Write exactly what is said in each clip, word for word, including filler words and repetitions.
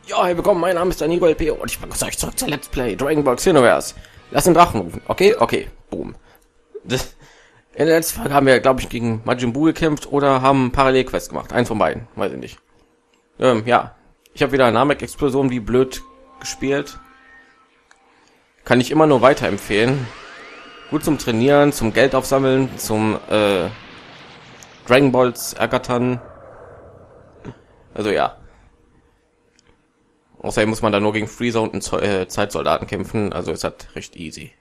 Ja, hey, willkommen, mein Name ist Daniel L P und ich begrüße euch zurück zur Let's Play Dragon Ball Xenoverse. Lass den Drachen rufen. Okay, okay, boom. Das, in der letzten Folge haben wir, glaube ich, gegen Majin Buu gekämpft oder haben Parallelquest gemacht. Eins von beiden, weiß ich nicht. Ähm, ja, ich habe wieder eine Namek-Explosion wie blöd gespielt. Kann ich immer nur weiterempfehlen. Gut zum Trainieren, zum Geld aufsammeln, zum äh, Dragon Balls ergattern. Also ja. Außerdem muss man da nur gegen Freezer und einen Zo äh, Zeitsoldaten kämpfen, also ist das recht easy.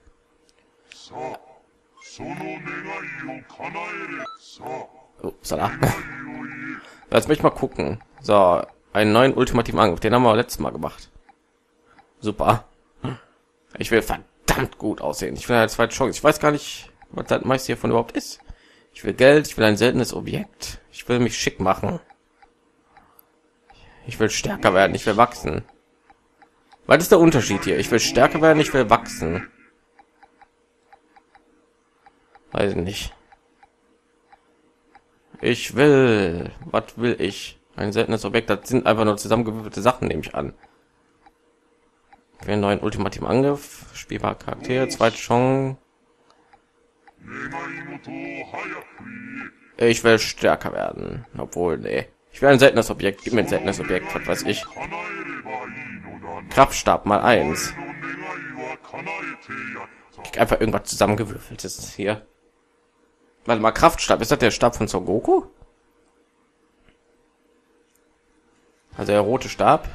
Upsala. Lass mich mal gucken. So, einen neuen ultimativen Angriff, den haben wir letztes Mal gemacht. Super. Ich will verdammt gut aussehen. Ich will eine zweite Chance. Ich weiß gar nicht, was das meiste hiervon überhaupt ist. Ich will Geld, ich will ein seltenes Objekt. Ich will mich schick machen. Ich will stärker werden, ich will wachsen. Was ist der Unterschied hier? Ich will stärker werden, ich will wachsen. Weiß nicht. Ich will... Was will ich? Ein seltenes Objekt, das sind einfach nur zusammengewürfelte Sachen, nehme ich an. Ich will einen neuen ultimativen Angriff. Spielbare Charaktere, zweite Chance. Ich will stärker werden. Obwohl, nee. Ich will ein seltenes Objekt. Gib mir ein seltenes Objekt, was weiß ich. Kraftstab mal eins. Ich einfach irgendwas zusammengewürfeltes hier. Warte mal, Kraftstab. Ist das der Stab von Son Goku? Also der rote Stab.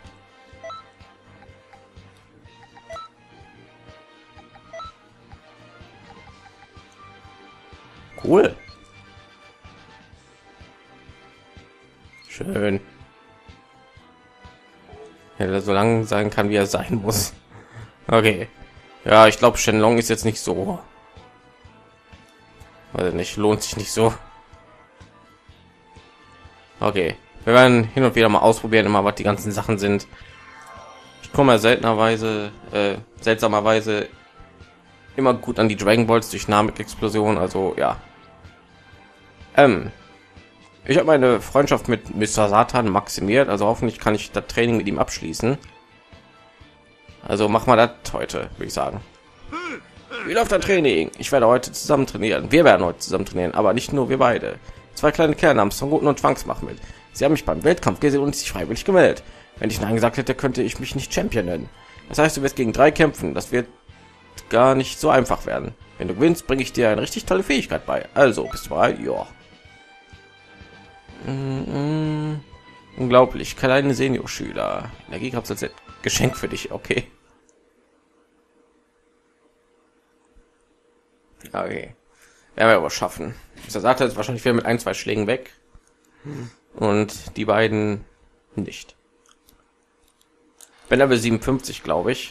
Cool. Schön. Ja, der so lang sein kann, wie er sein muss. Okay. Ja, ich glaube, Shenlong ist jetzt nicht so. Also nicht, lohnt sich nicht so. Okay. Wir werden hin und wieder mal ausprobieren, immer was die ganzen Sachen sind. Ich komme ja seltenerweise, äh, seltsamerweise immer gut an die Dragon Balls durch Namek-Explosion. Also ja. Ähm. Ich habe meine Freundschaft mit Mister Satan maximiert, also hoffentlich kann ich das Training mit ihm abschließen. Also machen wir das heute, würde ich sagen. Wie läuft das Training? Ich werde heute zusammen trainieren. Wir werden heute zusammen trainieren, aber nicht nur wir beide. Zwei kleine Kerle namens Son Goten und Trunks machen mit. Sie haben mich beim Wettkampf gesehen und sich freiwillig gemeldet. Wenn ich nein gesagt hätte, könnte ich mich nicht Champion nennen. Das heißt, du wirst gegen drei kämpfen. Das wird gar nicht so einfach werden. Wenn du gewinnst, bringe ich dir eine richtig tolle Fähigkeit bei. Also, bist du bereit? Ja. Mm-mm. Unglaublich, kleine Senior-Schüler. Energiekapsel Geschenk für dich, okay. Okay. Werden wir aber schaffen. Der sagt jetzt wahrscheinlich wieder mit ein, zwei Schlägen weg. Und die beiden nicht. Bin Level siebenundfünfzig, glaube ich.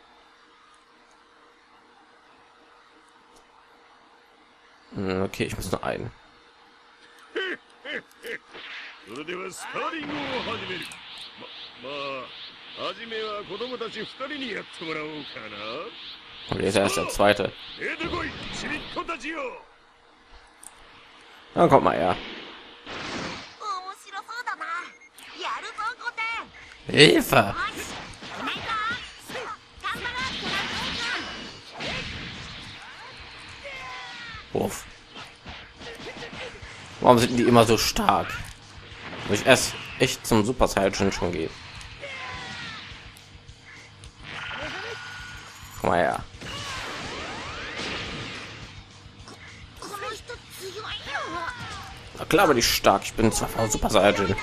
Okay, ich muss nur einen. それではスパーリングを始める。ま、まあ、はじめは子供たち二人にやってもらおうかな。 Okay, ist erst der zweite. Dann kommt mal her. Hilfe! Uff. Warum sind die immer so stark? Muss ich erst echt zum Super Saiyan schon gehen. Komm mal her. Na klar, aber die stark. Ich bin zwar Super Saiyan.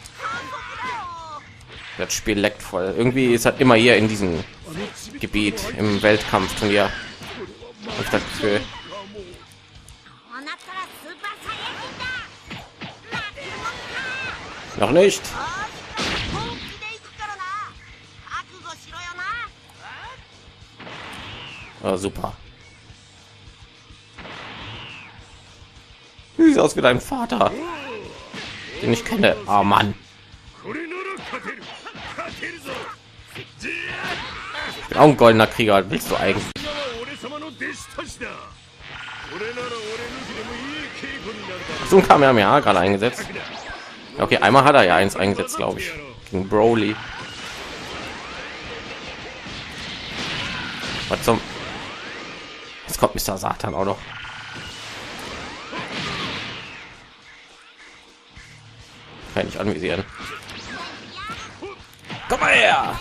Das Spiel leckt voll. Irgendwie ist halt immer hier in diesem Gebiet im Weltkampfturnier. Ich das Gefühl. Noch nicht. Oh, super. Wie sieht aus wie dein Vater, den ich kenne. Oh Mann. Ich bin auch ein goldener Krieger. Willst du eigentlich? So ein Kamehameha gerade eingesetzt. Okay, einmal hat er ja eins eingesetzt, glaube ich, gegen Broly. Was zum... Jetzt kommt Mister Satan auch noch. Kann ich nicht anvisieren. Komm mal her!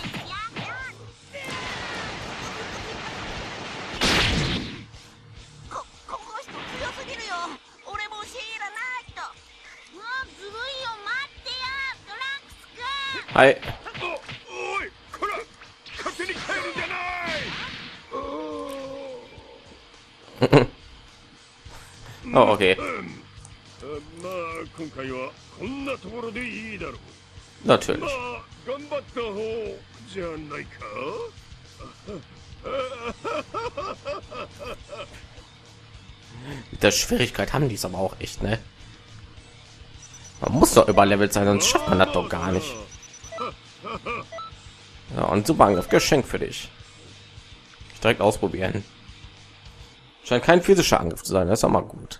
Hi. Oh, okay. Natürlich. Mit der Schwierigkeit haben die es aber auch echt, ne? Man muss doch überlevelt sein, sonst schafft man das doch gar nicht. Ja, und super Angriff, Geschenk für dich. Ich direkt ausprobieren. Scheint kein physischer Angriff zu sein, das ist auch mal gut.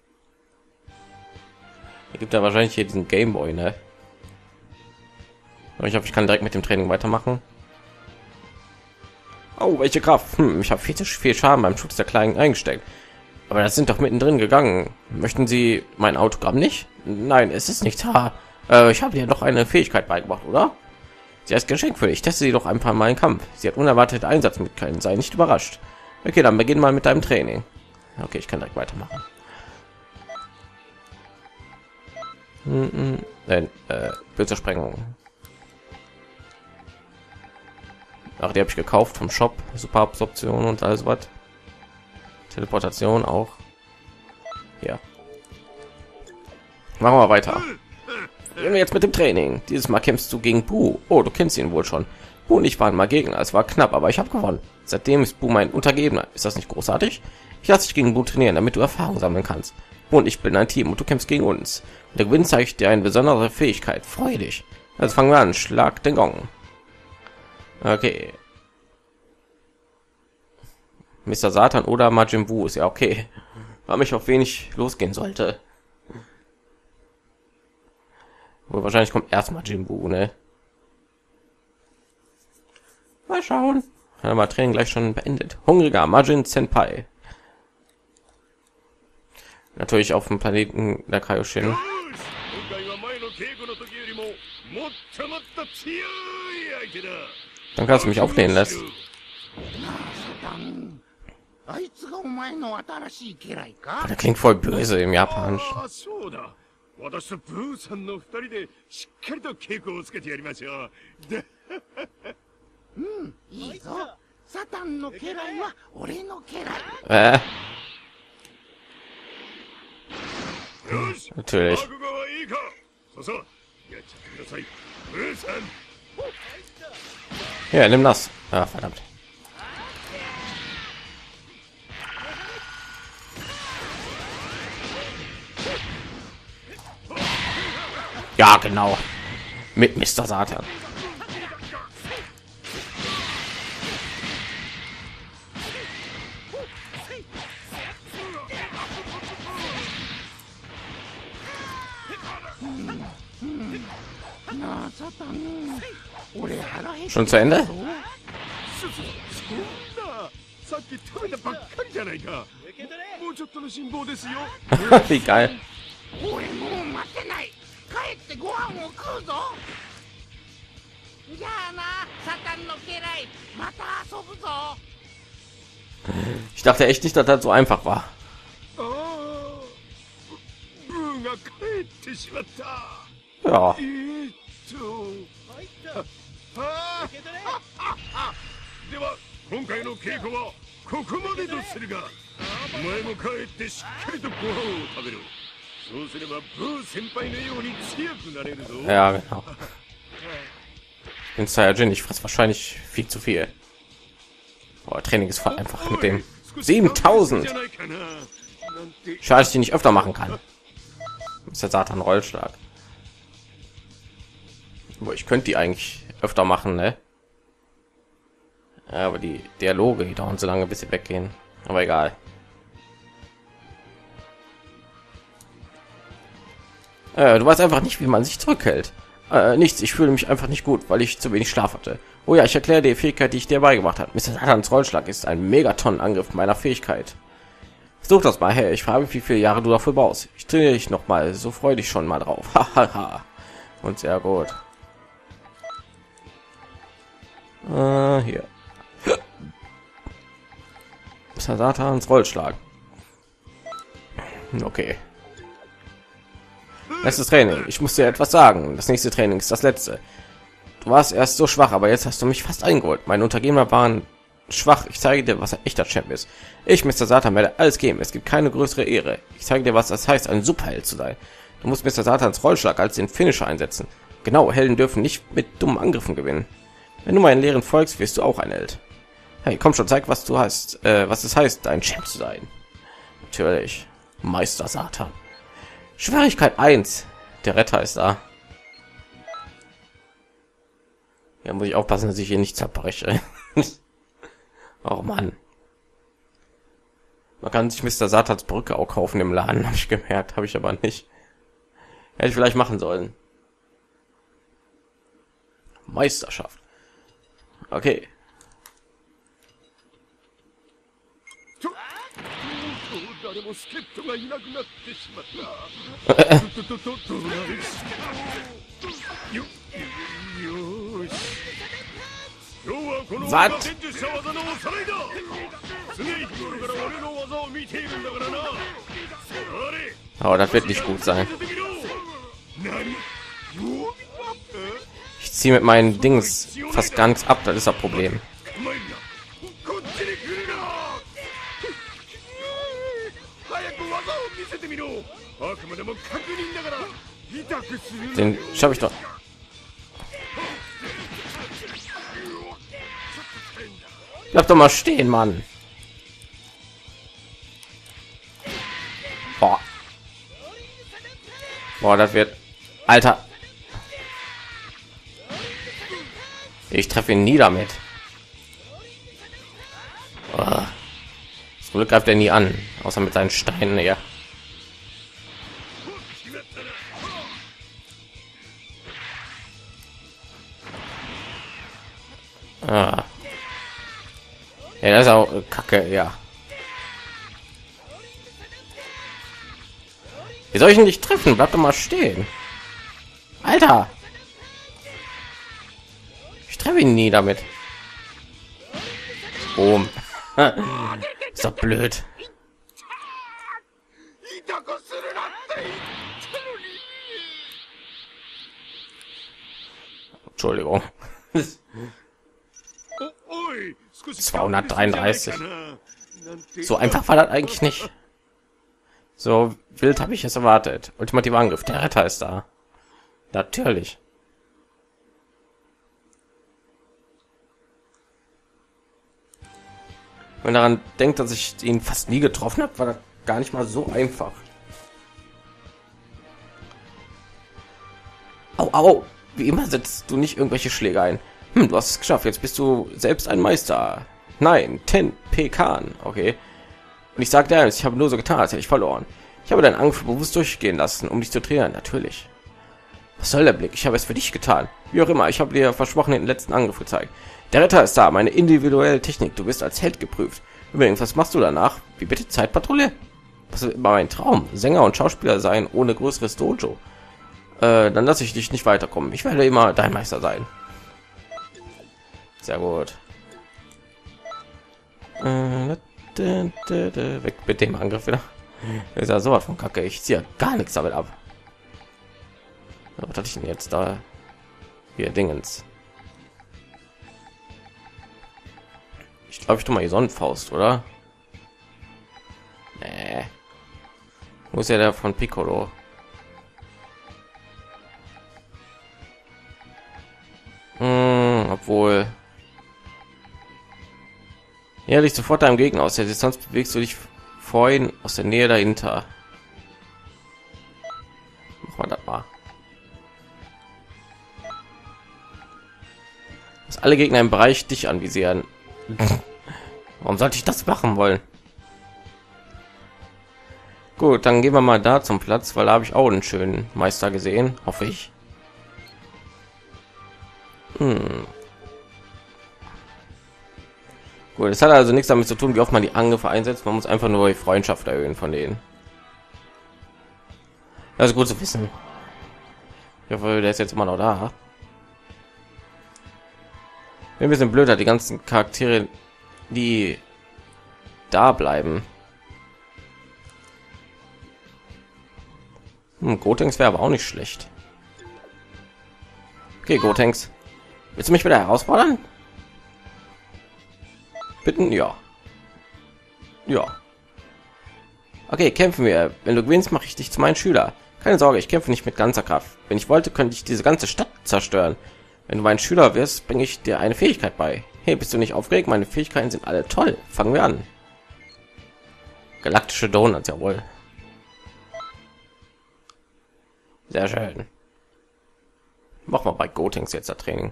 Hier gibt ja wahrscheinlich hier diesen Gameboy, ne? Ich hoffe, ich kann direkt mit dem Training weitermachen. Oh, welche Kraft! Hm, ich habe viel zu viel Schaden beim Schutz der Kleinen eingesteckt. Aber das sind doch mittendrin gegangen. Möchten Sie mein Autogramm nicht? Nein, es ist nicht da. Äh, ich habe dir doch eine Fähigkeit beigebracht, oder? Sie heißt Geschenk für dich. Teste sie doch ein paar Mal im Kampf. Sie hat unerwartete Einsatzmöglichkeiten. Sei nicht überrascht. Okay, dann beginn mal mit deinem Training. Okay, ich kann direkt weitermachen. Hm, Nein, äh, Pilzersprengung. Ach, die habe ich gekauft vom Shop. Super Absorption und alles was. Teleportation auch. Ja. Machen wir weiter. Gehen wir jetzt mit dem Training. Dieses Mal kämpfst du gegen Bu. Oh, du kennst ihn wohl schon. Bu und ich waren mal Gegner. Es war knapp, aber ich habe gewonnen. Seitdem ist Bu mein Untergebener. Ist das nicht großartig? Ich lasse dich gegen Bu trainieren, damit du Erfahrung sammeln kannst. Bu und ich bilden ein Team und du kämpfst gegen uns. Und der Gewinn zeigt dir eine besondere Fähigkeit. Freue dich. Also fangen wir an. Schlag den Gong. Okay. Mister Satan oder Majin Buu ist ja okay. Weil mich auf wenig losgehen sollte. Wohl wahrscheinlich kommt erst Majin Buu, ne? Mal schauen. Haben wir Training gleich schon beendet. Hungriger Majin Senpai. Natürlich auf dem Planeten der Kaioshin. Dann kannst du mich auflehnen lassen. Der klingt voll böse im Japanischen. Äh. Natürlich. Ja, nimm das. Ah, verdammt. Ja, genau. Mit Mister Satan. Schon zu Ende? Wie geil. Ich dachte echt nicht, dass das so einfach war. Ja. Ja, genau. In Saiyajin, ich fress wahrscheinlich viel zu viel. Boah, Training ist voll einfach mit dem siebentausend. Schade, ich die nicht öfter machen kann. Ist der Satan Rollschlag. Wo ich könnte die eigentlich öfter machen, ne? Ja, aber die Dialoge, die dauern so lange, bis sie weggehen. Aber egal. Äh, du weißt einfach nicht, wie man sich zurückhält. Äh, nichts, ich fühle mich einfach nicht gut, weil ich zu wenig Schlaf hatte. Oh ja, ich erkläre die Fähigkeit, die ich dir beigebracht habe. Mister Satans Rollschlag ist ein Megaton-Angriff meiner Fähigkeit. Versuch das mal, hey. Ich frage mich, wie viele Jahre du dafür brauchst. Ich trainiere dich noch mal. So freue dich schon mal drauf. Hahaha. Und sehr gut. Äh, hier. Mister Satans Rollschlag. Okay. Letztes Training. Ich muss dir etwas sagen. Das nächste Training ist das letzte. Du warst erst so schwach, aber jetzt hast du mich fast eingeholt. Meine Untergebenen waren schwach. Ich zeige dir, was ein echter Champ ist. Ich, Mister Satan, werde alles geben. Es gibt keine größere Ehre. Ich zeige dir, was das heißt, ein Superheld zu sein. Du musst Mister Satans Rollschlag als den Finisher einsetzen. Genau, Helden dürfen nicht mit dummen Angriffen gewinnen. Wenn du meinen Lehren folgst, wirst du auch ein Held. Hey, komm schon, zeig, was du hast, äh, was es heißt, ein Champ zu sein. Natürlich, Meister Satan. Schwierigkeit eins. Der Retter ist da. Ja, muss ich aufpassen, dass ich hier nicht zerbreche. Oh Mann. Man kann sich Mister Satans Brücke auch kaufen im Laden, habe ich gemerkt, habe ich aber nicht. Hätte ich vielleicht machen sollen. Meisterschaft. Okay. Was? Aber das wird nicht gut sein. Ich ziehe mit meinen Dings fast gar nichts ab, das ist das Problem. Den schaffe ich doch. Bleib doch mal stehen, Mann. Boah. Boah, das wird... Alter. Ich treffe ihn nie damit. Oh. Zum Glück greift er nie an, außer mit seinen Steinen. Ja. Ah. Ja, das ist auch Kacke, ja. Wie soll ich ihn nicht treffen? Bleib doch mal stehen. Alter. Ich treffe ihn nie damit. Boom. Ist doch blöd. Entschuldigung. zweihundertdreiunddreißig. So einfach war das eigentlich nicht. So wild habe ich es erwartet. Ultimativer Angriff. Der Retter ist da. Natürlich. Wenn man daran denkt, dass ich ihn fast nie getroffen habe, war das gar nicht mal so einfach. Au, au. Wie immer setzt du nicht irgendwelche Schläge ein. Hm, du hast es geschafft. Jetzt bist du selbst ein Meister. Nein, Ten Pekan. Okay. Und ich sage dir, ich habe nur so getan, als hätte ich verloren. Ich habe deinen Angriff bewusst durchgehen lassen, um dich zu trainieren. Natürlich. Was soll der Blick? Ich habe es für dich getan. Wie auch immer, ich habe dir versprochen den letzten Angriff gezeigt. Der Retter ist da, meine individuelle Technik. Du bist als Held geprüft. Übrigens, was machst du danach? Wie bitte? Zeitpatrouille? Das ist immer mein Traum. Sänger und Schauspieler sein ohne größeres Dojo. Äh, dann lasse ich dich nicht weiterkommen. Ich werde immer dein Meister sein. Sehr gut. Äh, weg mit dem Angriff wieder. Das ist ja sowas von Kacke. Ich ziehe gar nichts damit ab. Was hatte ich denn jetzt da? Hier Dingens. Ich glaube, ich tue mal die Sonnenfaust, oder? Nee. Wo ist ja der von Piccolo? Hm, obwohl. Ja, dich sofort deinem Gegner aus der Distanz bewegst du dich vorhin aus der Nähe dahinter. Mach mal das mal. Dass alle Gegner im Bereich dich anvisieren. Warum sollte ich das machen wollen? Gut, dann gehen wir mal da zum Platz, weil da habe ich auch einen schönen Meister gesehen, hoffe ich. Hm. Gut, es hat also nichts damit zu tun, wie oft man die Angriffe einsetzt. Man muss einfach nur die Freundschaft erhöhen von denen. Das ist gut zu wissen. Ich hoffe, der ist jetzt immer noch da. Ein bisschen blöder, die ganzen Charaktere, die da bleiben. Hm, Gotenks wäre aber auch nicht schlecht. Okay, Gotenks. Willst du mich wieder herausfordern? Bitten? Ja. Ja. Okay, kämpfen wir. Wenn du gewinnst, mache ich dich zu meinem Schüler. Keine Sorge, ich kämpfe nicht mit ganzer Kraft. Wenn ich wollte, könnte ich diese ganze Stadt zerstören. Wenn du mein Schüler wirst, bringe ich dir eine Fähigkeit bei. Hey, bist du nicht aufgeregt? Meine Fähigkeiten sind alle toll. Fangen wir an. Galaktische Donuts, jawohl. Sehr schön. Mach mal bei Gotenks jetzt das Training.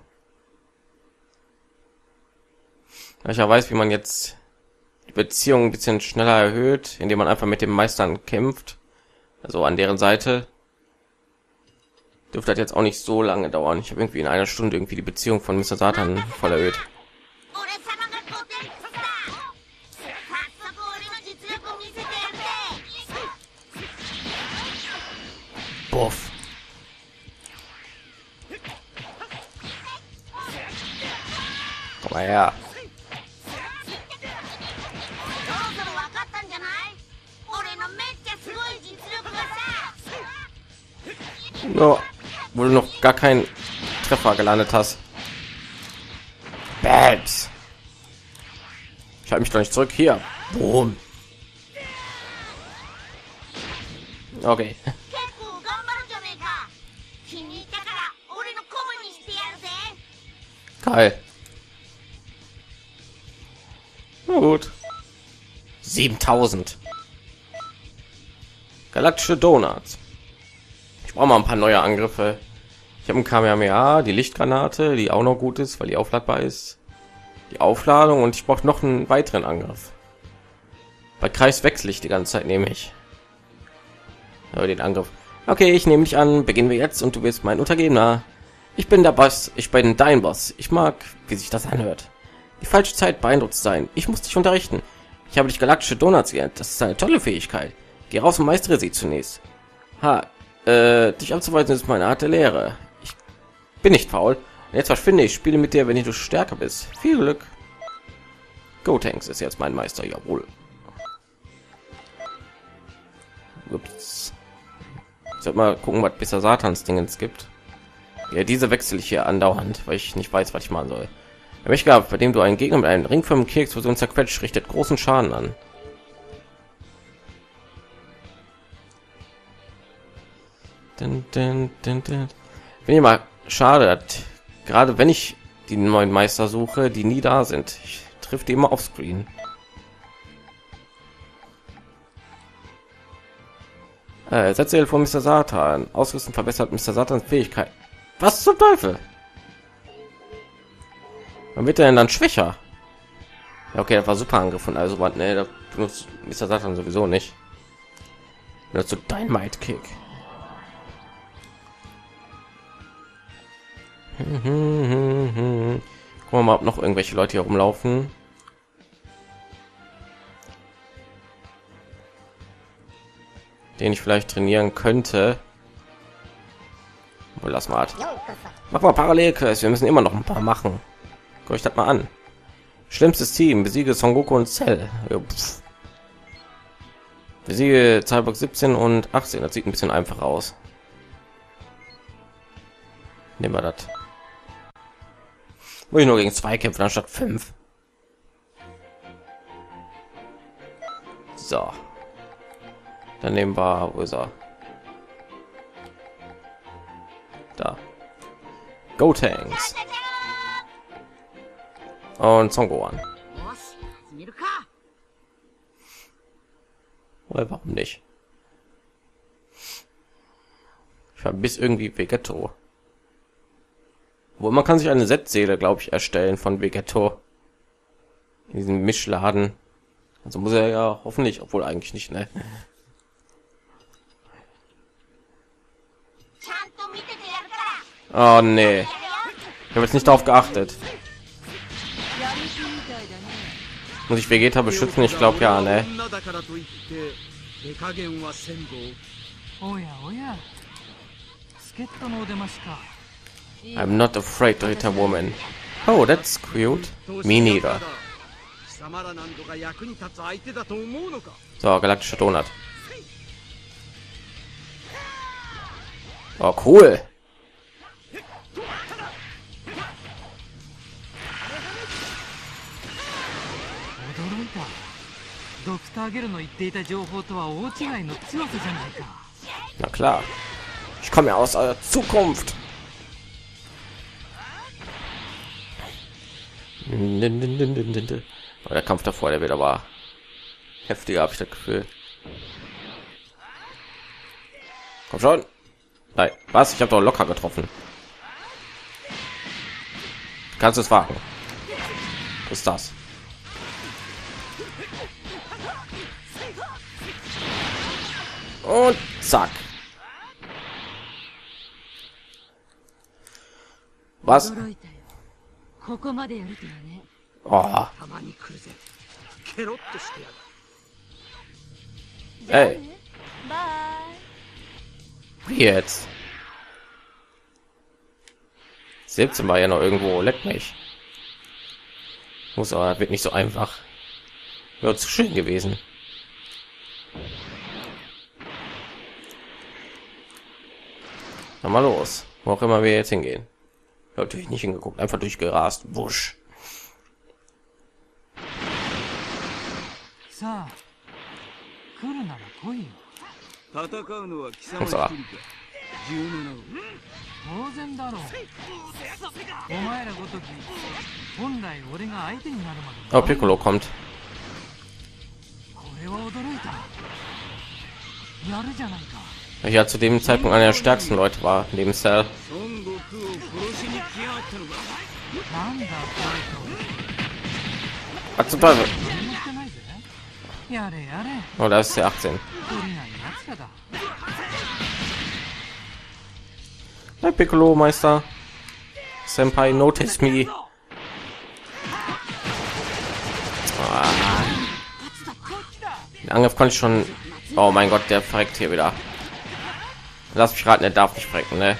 Ich ja weiß, wie man jetzt die Beziehung ein bisschen schneller erhöht, indem man einfach mit dem Meistern kämpft. Also an deren Seite. Dürfte das jetzt auch nicht so lange dauern. Ich habe irgendwie in einer Stunde irgendwie die Beziehung von Mister Satan voll erhöht. Buff. Komm mal her. No, wo du noch gar keinen Treffer gelandet hast. Babs. Ich halte mich doch nicht zurück. Hier. Boom. Okay. Geil. Na gut. siebentausend. Galaktische Donuts. Ich brauche mal ein paar neue Angriffe. Ich habe ein Kamehameha, die Lichtgranate, die auch noch gut ist, weil die aufladbar ist. Die Aufladung und ich brauche noch einen weiteren Angriff. Bei Kreis wechsle ich die ganze Zeit, nehme ich. Aber den Angriff. Okay, ich nehme dich an. Beginnen wir jetzt und du bist mein Untergebener. Ich bin der Boss. Ich bin dein Boss. Ich mag, wie sich das anhört. Die falsche Zeit, beeindruckt zu sein. Ich muss dich unterrichten. Ich habe dich galaktische Donuts gelernt. Das ist eine tolle Fähigkeit. Geh raus und meistere sie zunächst. Ha, äh, dich abzuweisen ist meine Art der Lehre. Ich bin nicht faul. Und jetzt verschwinde ich. Spiele mit dir, wenn du stärker bist. Viel Glück. Gotenks ist jetzt mein Meister. Jawohl. Ups. Ich sollte mal gucken, was bisher Satans Dingens gibt. Ja, diese wechsle ich hier andauernd, weil ich nicht weiß, was ich machen soll. Der Wächter, bei dem du einen Gegner mit einem ringförmigen Keks zerquetscht, richtet großen Schaden an. Dun, dun, dun, dun. Bin ich mal schade, dass, gerade wenn ich die neuen Meister suche, die nie da sind. Ich trifft die immer auf Screen. Äh, Setze vor Mister Satan. Ausrüsten verbessert Mister Satans Fähigkeit. Was zum Teufel? Wann wird er denn dann schwächer? Ja, okay, das war super Angriff und also was, ne, da benutzt Mister Satan sowieso nicht. Benutzt du Dynamite Kick. Gucken wir mal, ob noch irgendwelche Leute hier rumlaufen. Den ich vielleicht trainieren könnte. Wohl, lass mal. Mach mal Parallelquest. Wir müssen immer noch ein paar machen. Guck euch das mal an. Schlimmstes Team. Besiege Son Goku und Cell. Ja, besiege Cyborg siebzehn und achtzehn. Das sieht ein bisschen einfach aus. Nehmen wir das. Wo ich nur gegen zwei kämpfen anstatt fünf. So. Dann nehmen wir, wo ist er? Da. Gotenks. Und Son Gohan. Oder warum nicht? Ich vermisse irgendwie Vegetto. Wo man kann sich eine Set-Seele, glaube ich, erstellen von Vegetto. In diesem Mischladen. Also muss er ja hoffentlich, obwohl eigentlich nicht, ne? Oh nee. Ich habe jetzt nicht darauf geachtet. Muss ich Vegeta beschützen? Ich glaube ja, ne? I'm not afraid to hit a woman. Oh, that's cute. Me neither. So, galaktischer Donut. Oh, cool. ドクターゲルの言っていた情報とは大違いの強さじゃないか。 Na klar. Ich komme ja aus eurer Zukunft. Oh, der Kampf davor, der wird aber heftiger, habe ich das Gefühl. Komm schon. Nein, was? Ich habe doch locker getroffen. Kannst du es wagen? Was ist das? Und zack. Was? Oh. Hey. Wie jetzt? siebzehn war ja noch irgendwo, leck mich. Muss aber, wird nicht so einfach. Wäre zu schön gewesen. Na mal los, wo auch immer wir jetzt hingehen. Natürlich nicht hingeguckt, einfach durchgerast. Wusch. Upsala. Oh, Piccolo kommt. Ich ja zu dem Zeitpunkt einer der stärksten Leute war, neben Cell. Was zum Teufel? Oh, da ist der achtzehn. Hey, Piccolo Meister. Senpai, notice me. Ah. Den Angriff konnte ich schon. Oh mein Gott, der verreckt hier wieder. Lass mich raten, er darf nicht frecken, ne?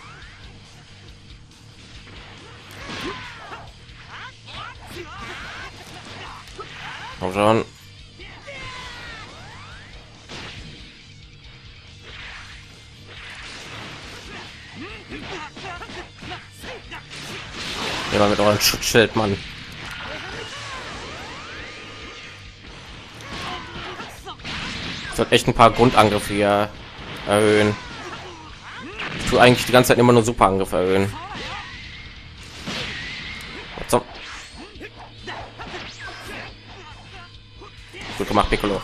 Komm schon. Ja, mit eurem Schutzschild, Mann. Ich sollte echt ein paar Grundangriffe hier erhöhen. Ich tue eigentlich die ganze Zeit immer nur Superangriffe erhöhen. So. Gut gemacht, Piccolo.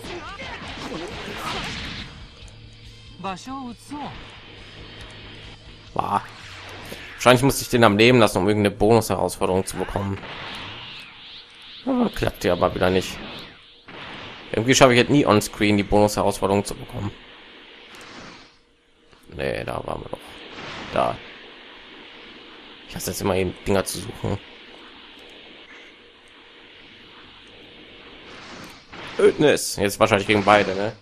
Wow. Wahrscheinlich muss ich den am Leben lassen, um irgendeine Bonus-Herausforderung zu bekommen. Aber klappt ja aber wieder nicht. Irgendwie schaffe ich jetzt nie on-screen die Bonus-Herausforderung zu bekommen. Nee, da waren wir doch. Da. Ich hasse jetzt immer eben Dinger zu suchen. Ödnis. Jetzt wahrscheinlich gegen beide, ne?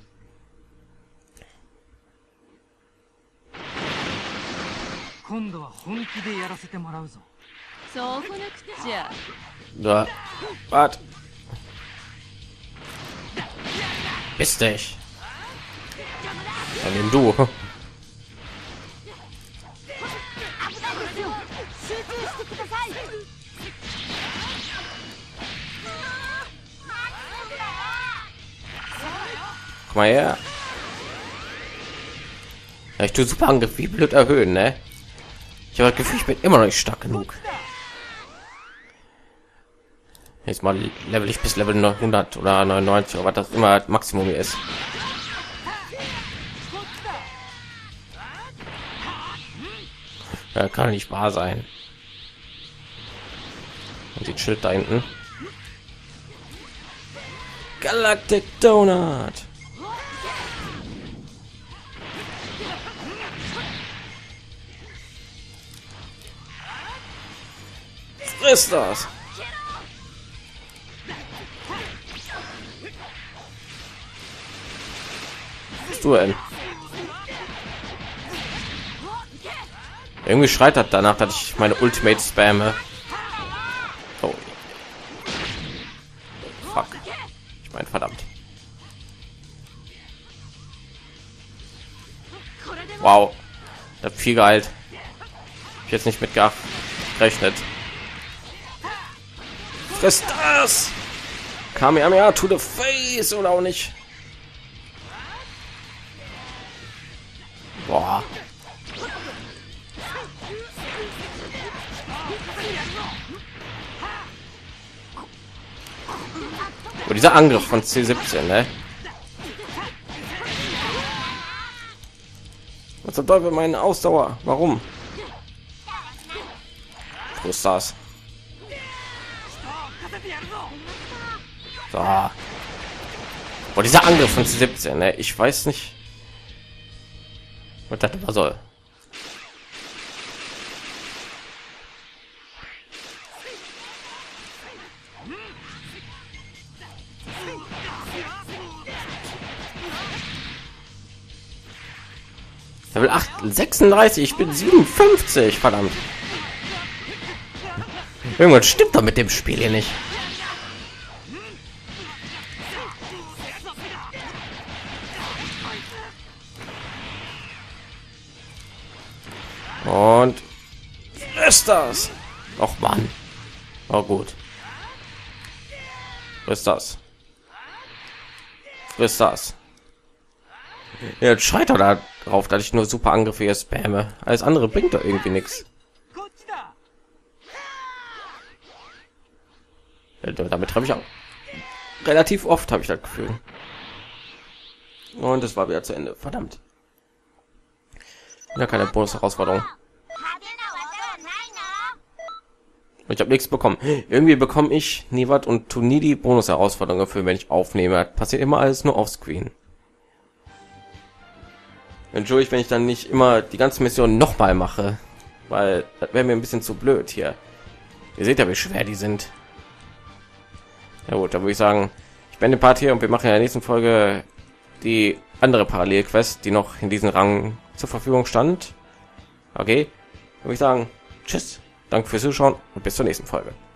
Da. Wart. Bist dich. Dann nimm du. Komm mal her. Ja, ich tue super Angriff wie blöd erhöhen, ne? Ich habe das Gefühl, ich bin immer noch nicht stark genug. Jetzt mal level ich bis Level hundert oder neunundneunzig, aber das immer das Maximum hier ist. Ja, kann nicht wahr sein. Und die Schild da hinten. Galactic Donut. Friss das. machst du denn? Irgendwie schreit das danach, dass ich meine Ultimate spamme. Oh. Fuck. Ich meine, verdammt. Wow. Das viel geheilt. Ich jetzt nicht mit gerechnet. Friss das! Kamehameha to the face oder auch nicht? Boah. Oh, dieser Angriff von C siebzehn, ne? Was zum Teufel meine Ausdauer? Warum? Wo ist das? So. Oh, dieser Angriff von C siebzehn, ne? Ich weiß nicht, was das immer soll. Level acht, sechsunddreißig, ich bin siebenundfünfzig, verdammt. Irgendwas stimmt doch mit dem Spiel hier nicht. Und ist das? Och Mann. Oh gut. Was ist das? Was ist das? Ja, jetzt schreit er da drauf, dass ich nur super Angriffe hier spamme. Alles andere bringt doch irgendwie nichts. Ja, damit habe ich auch relativ oft, habe ich das Gefühl. Und es war wieder zu Ende. Verdammt. Ja, keine Bonus-Herausforderung. Ich habe nichts bekommen. Irgendwie bekomme ich Nivat und Tuni die Bonus-Herausforderungen für, wenn ich aufnehme. Das passiert immer alles nur offscreen. Entschuldigt, wenn ich dann nicht immer die ganze Mission noch mal mache, weil das wäre mir ein bisschen zu blöd hier. Ihr seht ja, wie schwer die sind. Ja gut, da würde ich sagen, ich beende den Part hier und wir machen in der nächsten Folge die andere Parallelquest, die noch in diesem Rang zur Verfügung stand. Okay, würde ich sagen, tschüss, danke fürs Zuschauen und bis zur nächsten Folge.